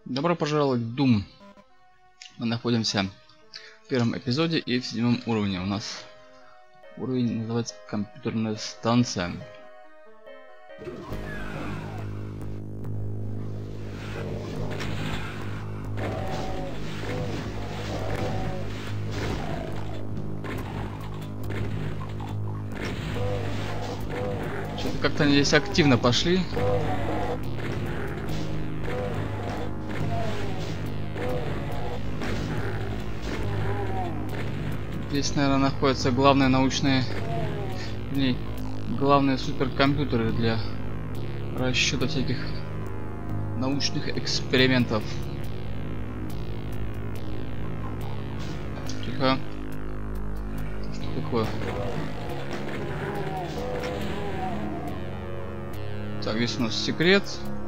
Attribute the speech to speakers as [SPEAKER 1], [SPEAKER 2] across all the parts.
[SPEAKER 1] Добро пожаловать в Doom. Мы находимся в первом эпизоде и в 7 уровне. У нас уровень называется компьютерная станция. Что-то как-то они здесь активно пошли. Здесь, наверное, находятся главные научные, главные суперкомпьютеры для расчета всяких научных экспериментов. Тихо. Что такое? Так, здесь у нас секрет.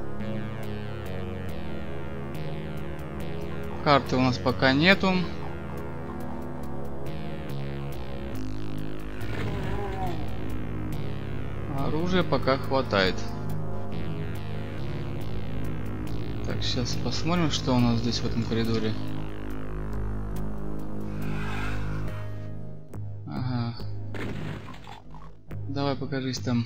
[SPEAKER 1] Карты у нас пока нету. Оружия пока хватает. Так, сейчас посмотрим, что у нас здесь в этом коридоре. Ага. Давай покажись там.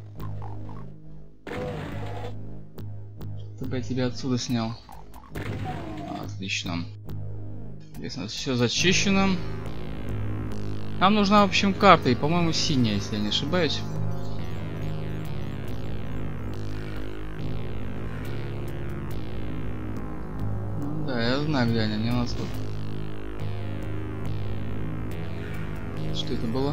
[SPEAKER 1] Чтобы я тебя отсюда снял. Отлично. Здесь у нас все зачищено. Нам нужна, в общем, карта. И, по-моему, синяя, если я не ошибаюсь. Да, я знаю, где они. У нас тут. Что это было?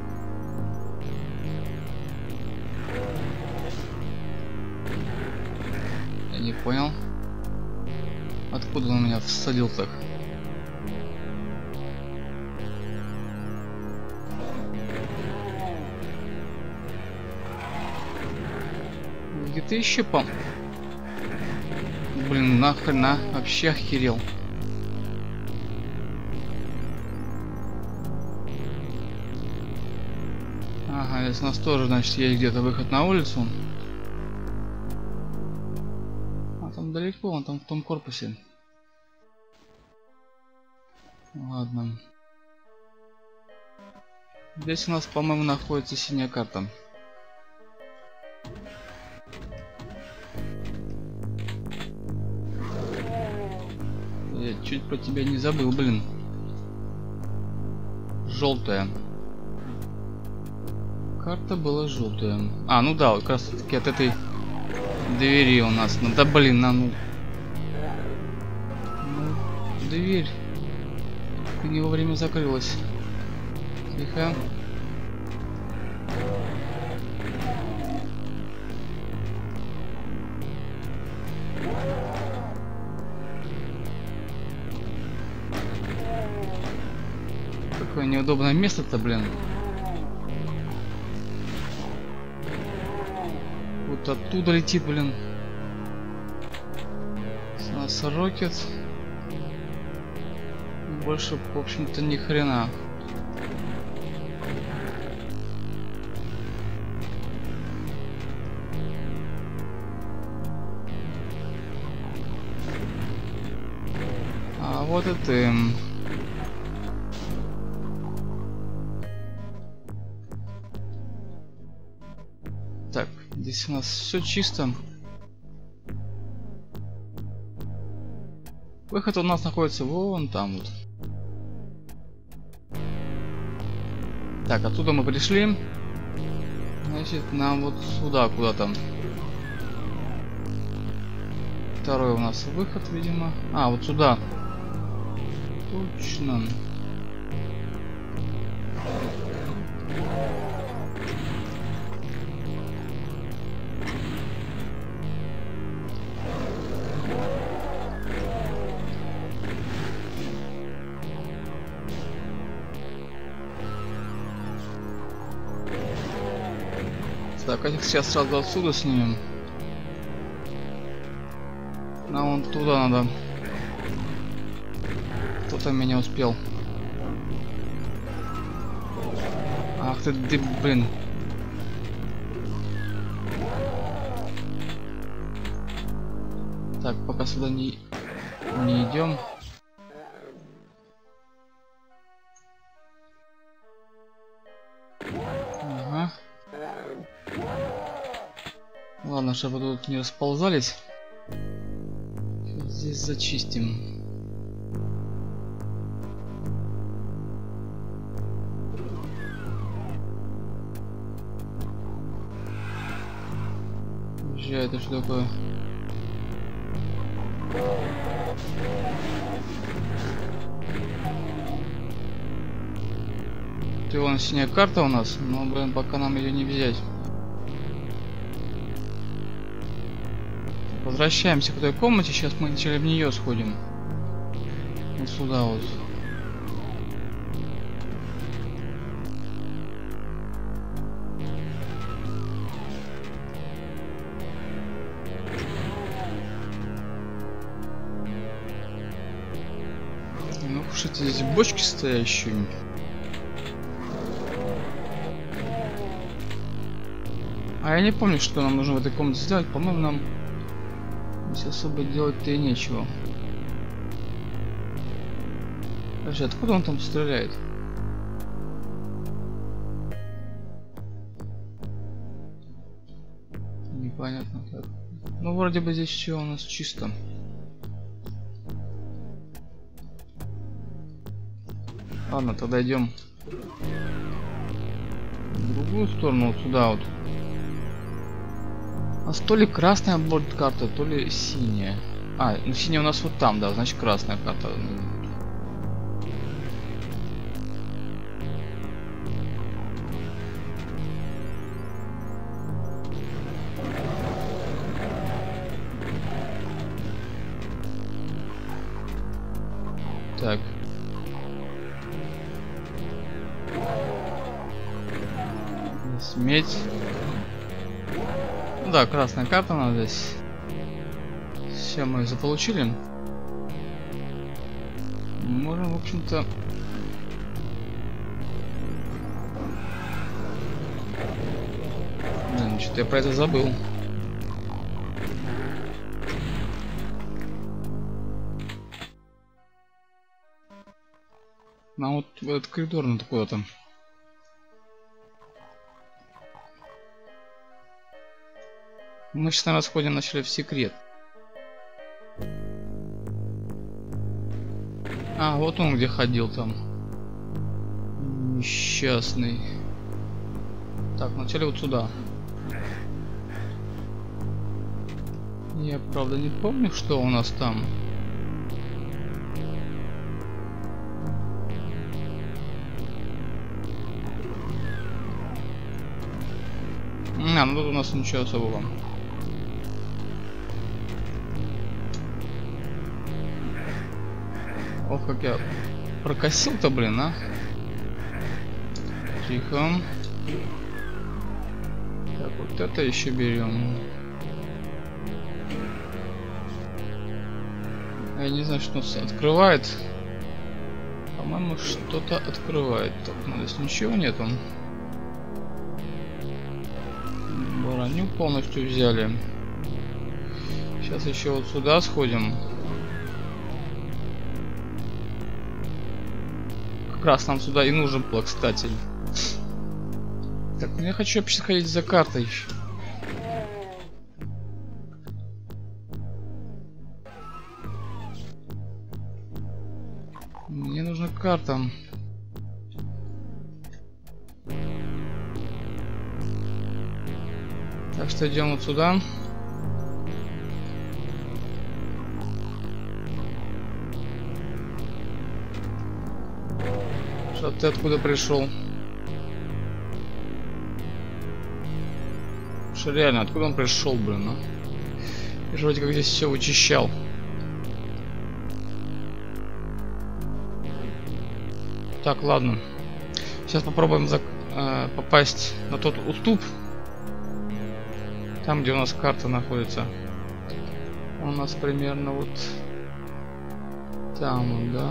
[SPEAKER 1] Я не понял. Откуда он меня всадил так? Где ты еще пом? Блин, нахрена, вообще охерел. Ага, если у нас тоже, значит, есть где-то выход на улицу. А там далеко, он там в том корпусе. Ладно. Здесь у нас, по-моему, находится синяя карта. Я чуть про тебя не забыл, блин. Желтая. Карта была желтая. А, ну да, как раз таки от этой двери у нас. Ну да блин, ну дверь. Ты не вовремя закрылась. Тихо. Какое неудобное место-то, блин. Вот оттуда летит, блин. У нас рокет. Больше, в общем-то, ни хрена. А вот и ты. Так, здесь у нас все чисто. Выход у нас находится вон там вот. Так, оттуда мы пришли. Значит, нам вот сюда куда-то. Второй у нас выход, видимо. А, вот сюда. Точно. Так, а их сейчас сразу отсюда снимем. Нам вон туда надо. Кто-то меня успел. Ах ты, блин. Так, пока сюда не Не идем. Ага. Ладно, чтобы тут не расползались. Сейчас здесь зачистим. Это что такое? Ты вон синяя карта у нас, но блин, пока нам ее не взять. Возвращаемся к той комнате, сейчас мы вначале в нее сходим. Вот сюда вот. Ну уж эти здесь бочки стоящие. А я не помню, что нам нужно в этой комнате сделать. По-моему, нам здесь особо делать-то и нечего. Подожди, откуда он там стреляет? Непонятно как. Ну, вроде бы здесь все у нас чисто. Ладно, тогда идем в другую сторону, вот сюда вот. У нас то ли красная будет карта, то ли синяя. А, ну синяя у нас вот там, да, значит красная карта. Так. Медь. Ну да, красная карта у нас здесь. Все, мы заполучили. Можем, в общем-то... Блин, что-то я про это забыл. Нам вот в этот коридор надо куда-то. Мы сейчас, наверное, сходим вначале в секрет. А, вот он где ходил там. Несчастный. Так, вначале вот сюда. Я, правда, не помню, что у нас там. А, ну тут у нас ничего особого. Ох, как я прокосил-то, блин, а. Тихо. Так, вот это еще берем. Я не знаю, что нас открывает. По-моему, что-то открывает. Так, ну здесь ничего нету. Броню полностью взяли. Сейчас еще вот сюда сходим. Как раз нам сюда и нужен был, кстати. Так, ну я хочу вообще сходить за картой еще. Мне нужна карта. Так что идем вот сюда. Что ты откуда пришел? Что реально, откуда он пришел, блин, а? Я же вроде как здесь все вычищал. Так, ладно. Сейчас попробуем попасть на тот уступ. Там, где у нас карта находится. У нас примерно вот там, да.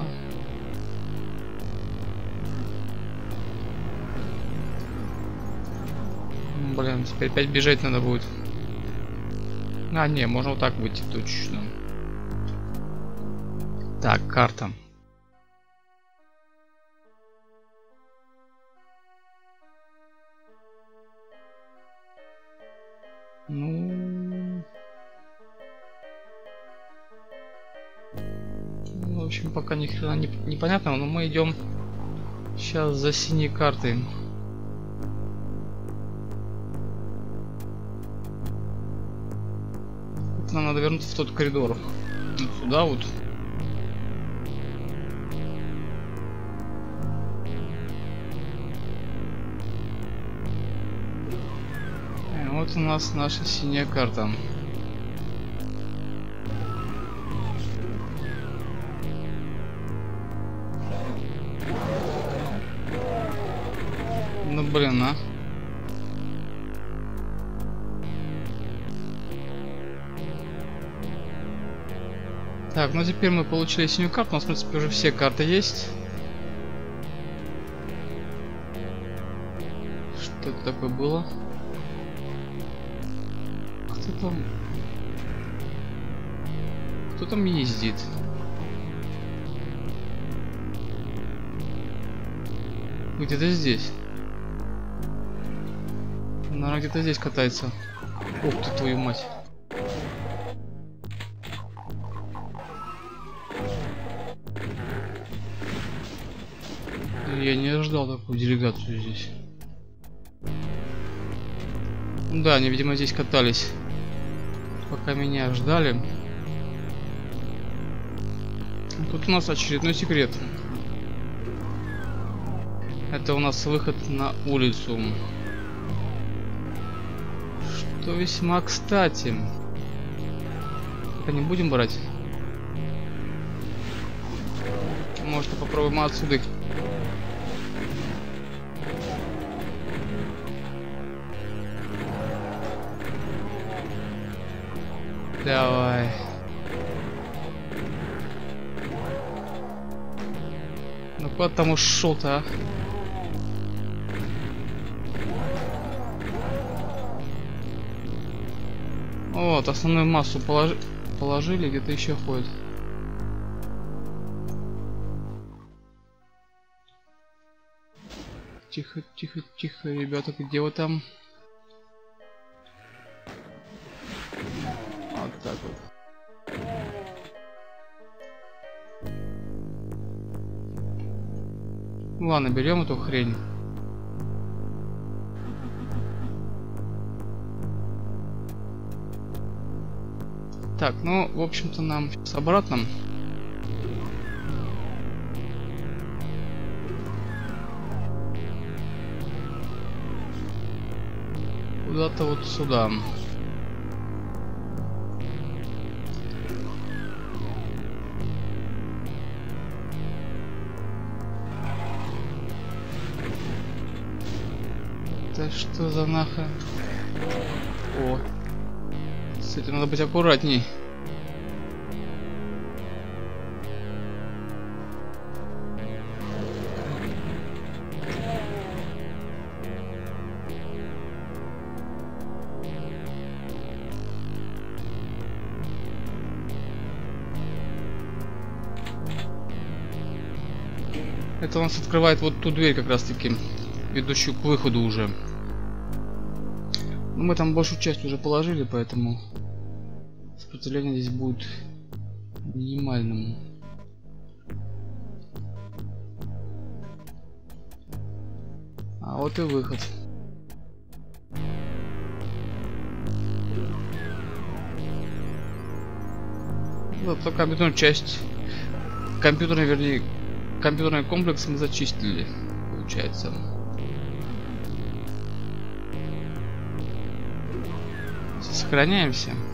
[SPEAKER 1] Блин, теперь опять бежать надо будет. А, не, можно вот так выйти точно. Так, карта. Ну, в общем, пока ни хрена непонятно, но мы идем сейчас за синей картой. Это нам надо вернуться в тот коридор. Вот сюда вот. Вот у нас наша синяя карта. Ну блин, а. Так, ну теперь мы получили синюю карту. У нас, в принципе, уже все карты есть. Что это такое было? Кто там ездит? Где-то здесь. Наверное, где-то здесь катается. Ух ты, твою мать. Я не ожидал такую делегацию здесь. Да, они, видимо, здесь катались, пока меня ждали. Тут у нас очередной секрет. Это у нас выход на улицу. Что весьма кстати. Это не будем брать. Может, попробуем отсюда их. Давай. Ну куда там ушел-то, а? Вот, основную массу положили, где-то еще ходит. Тихо, тихо, тихо, ребята, где вы там? Вот так вот. Ладно, берем эту хрень. Так, ну, в общем-то, нам сейчас обратно. Куда-то вот сюда. Да что за нахрен? О, с этим надо быть аккуратней. Это у нас открывает вот ту дверь, как раз таки, ведущую к выходу уже. Но мы там большую часть уже положили, поэтому сопротивление здесь будет минимальным. А вот и выход. Вот только компьютерную часть, вернее, компьютерный комплекс мы зачистили, получается. Сохраняемся.